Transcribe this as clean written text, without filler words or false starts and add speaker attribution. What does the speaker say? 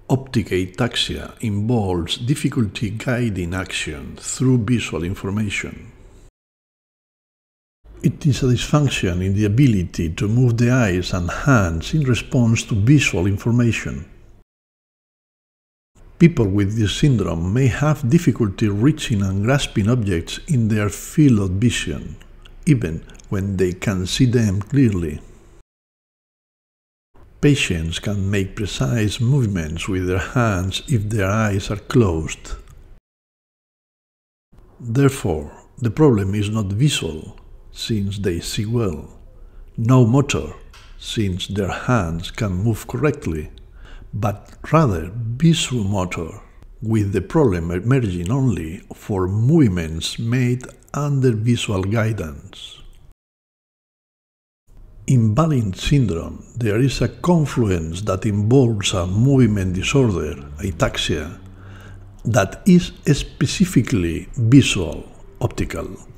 Speaker 1: Optic ataxia involves difficulty guiding action through visual information. It is a dysfunction in the ability to move the eyes and hands in response to visual information. People with this syndrome may have difficulty reaching and grasping objects in their field of vision, even when they can see them clearly. Patients can make precise movements with their hands if their eyes are closed. Therefore, the problem is not visual, since they see well, no motor, since their hands can move correctly, but rather visuomotor, with the problem emerging only for movements made under visual guidance. In Balint Syndrome, there is a confluence that involves a movement disorder, ataxia, that is specifically visual, optical.